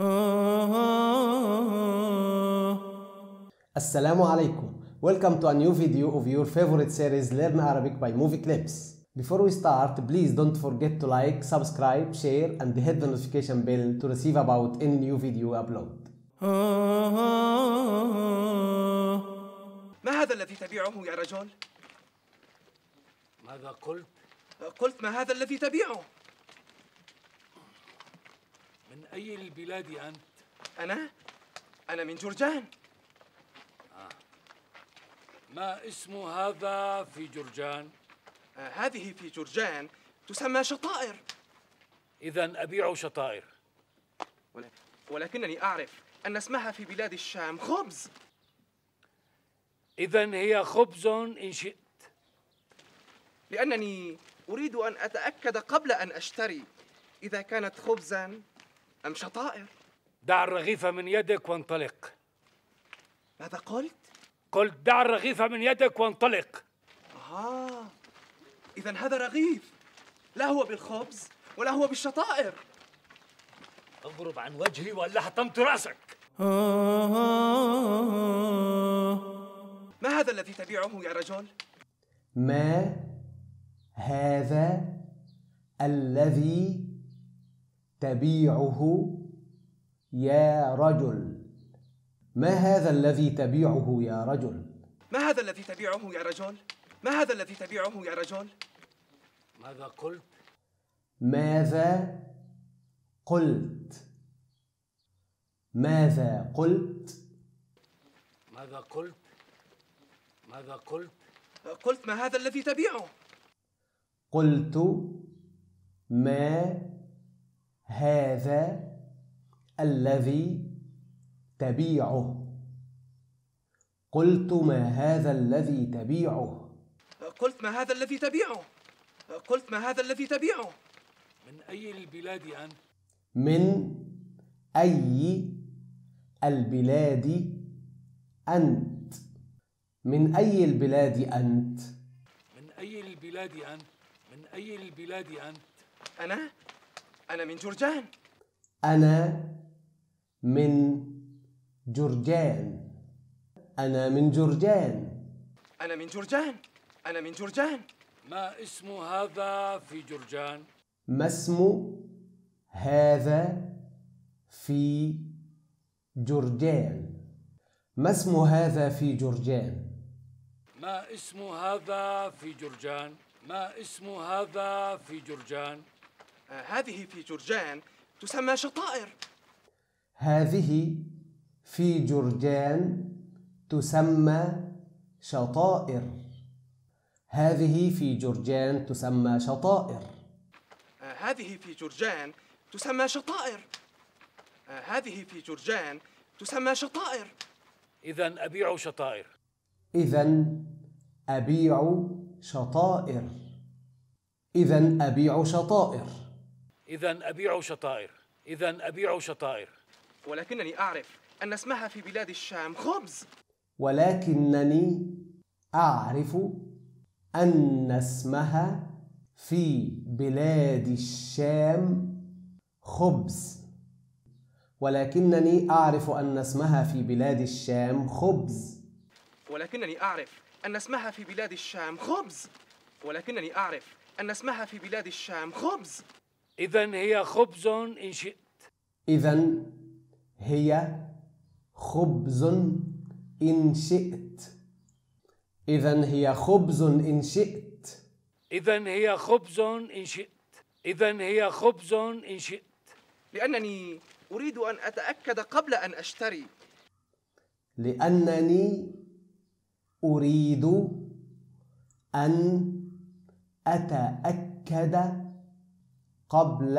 Assalamu alaikum. Welcome to a new video of your favorite series Learn Arabic by Movie Clips. Before we start, please don't forget to like, subscribe, share and hit the notification bell to receive about any new video upload. ما هذا الذي تبيعه يا رجل؟ ماذا قلت؟ قلت ما هذا الذي تبيعه؟ من أي البلاد أنت؟ أنا من جرجان. ما اسم هذا في جرجان؟ هذه في جرجان تسمى شطائر. إذن أبيع شطائر. ولكنني أعرف أن اسمها في بلاد الشام خبز. إذن هي خبز إن شئت. لأنني أريد أن أتأكد قبل أن أشتري إذا كانت خبزاً أم شطائر. دع الرغيف من يدك وانطلق. ماذا قلت؟ قلت دع الرغيف من يدك وانطلق. إذن هذا رغيف، لا هو بالخبز ولا هو بالشطائر. اضرب عن وجهي وإلا حطمت رأسك. ما هذا الذي تبيعه يا رجل؟ ما هذا الذي تبيعه يا رجل؟ ما هذا الذي تبيعه يا رجل؟ ما هذا الذي تبيعه يا رجل؟ ما هذا الذي تبيعه يا رجل؟ ماذا قلت؟ ماذا قلت؟ ماذا قلت؟ ماذا قلت؟ ماذا قلت؟ قلت ما هذا الذي تبيعه؟ قلت ما هذا الذي تبيعه. قلت ما هذا الذي تبيعه. قلت ما هذا الذي تبيعه. قلت ما هذا الذي تبيعه. من أي البلاد أنت؟ من أي البلاد أنت؟ من أي البلاد أنت؟ من أي البلاد أنت؟ من أي البلاد أنت؟ أنا من جرجان. أنا من جرجان. أنا من جرجان. أنا من جرجان. أنا من جرجان. ما اسم هذا في جرجان؟ ما اسم هذا في جرجان؟ ما اسم هذا في جرجان؟ ما اسم هذا في جرجان؟ ما اسم هذا في جرجان؟ هذه في جرجان تسمى شطائر. هذه في جرجان تسمى شطائر. هذه في جرجان تسمى شطائر. هذه في جرجان تسمى شطائر. هذه في جرجان تسمى شطائر. إذن أبيع شطائر. إذن أبيع شطائر. إذن أبيع شطائر. إذن أبيع شطائر. إذن أبيع شطائر. ولكنني أعرف أن اسمها في بلاد الشام خبز. ولكنني أعرف أن اسمها في بلاد الشام خبز. ولكنني أعرف أن اسمها في بلاد الشام خبز. ولكنني أعرف أن اسمها في بلاد الشام خبز. ولكنني أعرف أن اسمها في بلاد الشام خبز. إذن هي خبز إن شئت. إذن هي خبز إن شئت. إذن هي خبز إن شئت. إذن هي خبز إن شئت. إذن هي خبز إن شئت. لأنني أريد أن أتأكد قبل أن أشتري. لأنني أريد أن أتأكد قبل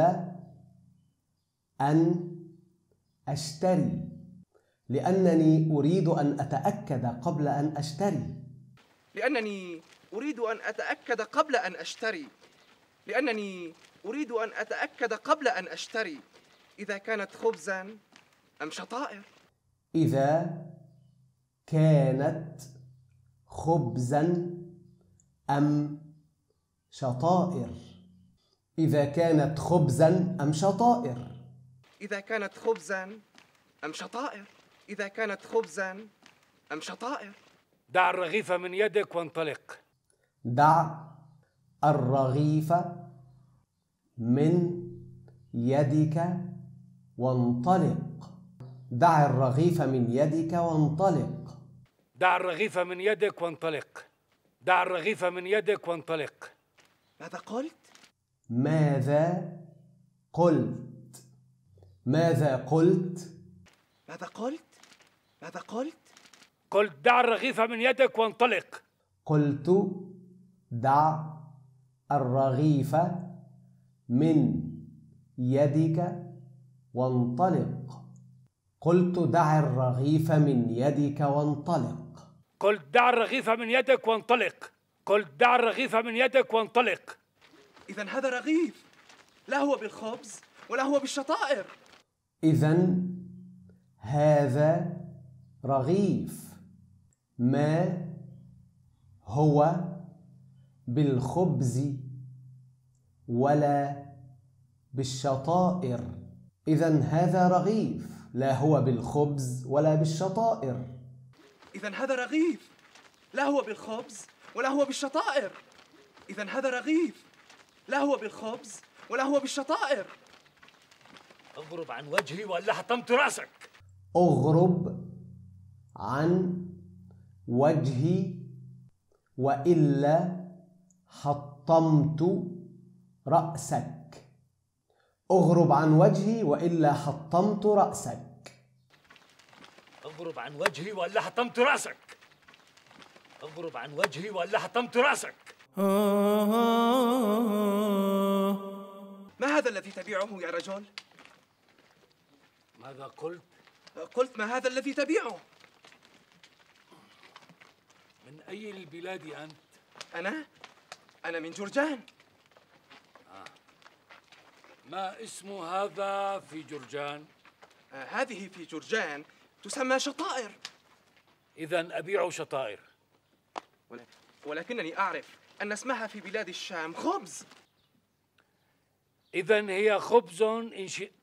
أن أشتري. لأنني أريد أن أتأكد قبل أن أشتري. لأنني أريد أن أتأكد قبل أن أشتري. لأنني أريد أن أتأكد قبل أن أشتري إذا كانت خبزاً أم شطائر. إذا كانت خبزاً أم شطائر. إذا كانت خبزاً أم شطائر. إذا كانت خبزا أم شطائر؟ إذا كانت خبزا أم شطائر؟ دع الرغيف من يدك وانطلق. دع الرغيف من يدك وانطلق. دع الرغيف من يدك وانطلق. دع الرغيف من يدك وانطلق. دع الرغيف من يدك وانطلق. ماذا قلت؟ ماذا قلت؟ ماذا قلت؟ ماذا قلت؟ ماذا قلت؟ قلت دع الرغيف من يدك وانطلق. قلت دع الرغيف من يدك وانطلق. قلت دع الرغيف من يدك وانطلق. قلت دع الرغيف من يدك وانطلق. قلت دع الرغيف من يدك وانطلق. إذن هذا رغيف، لا هو بالخبز ولا هو بالشطائر. إذن هذا رغيف، ما هو بالخبز ولا بالشطائر. إذن هذا رغيف، لا هو بالخبز ولا بالشطائر. إذن هذا رغيف، لا هو بالخبز ولا هو بالشطائر. إذن هذا رغيف، لا هو بالخبز ولا هو بالشطائر. اغرب عن وجهي وإلا حطمت رأسك. اغرب عن وجهي وإلا حطمت رأسك. اغرب عن وجهي وإلا حطمت رأسك. اغرب عن وجهي وإلا حطمت رأسك. اغرب عن وجهي وإلا حطمت رأسك. ما هذا الذي تبيعه يا رجل؟ ماذا قلت؟ قلت ما هذا الذي تبيعه؟ من أي البلاد أنت؟ أنا من جرجان. ما اسم هذا في جرجان؟ هذه في جرجان تسمى شطائر. إذن أبيع شطائر. ولكنني أعرف أن اسمها في بلاد الشام خبز. إذن هي خبز إن شئت.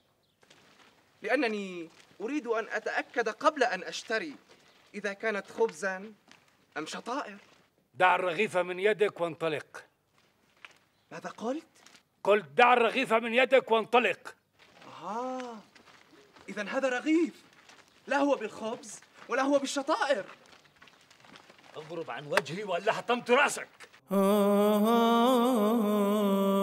لأنني أريد أن أتأكد قبل أن أشتري إذا كانت خبزا أم شطائر. دع الرغيف من يدك وانطلق. ماذا قلت؟ قلت دع الرغيف من يدك وانطلق. إذن هذا رغيف، لا هو بالخبز ولا هو بالشطائر. اغرب عن وجهي وإلا حطمت رأسك.